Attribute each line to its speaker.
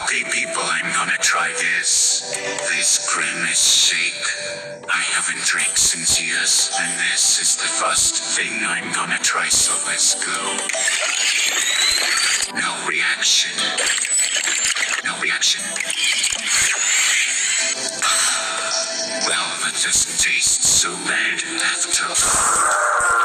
Speaker 1: Okay, people, I'm gonna try this. This Grimace shake. I haven't drank since years, and this is the first thing I'm gonna try, so let's go. No reaction. No reaction. Well, that doesn't taste so bad after.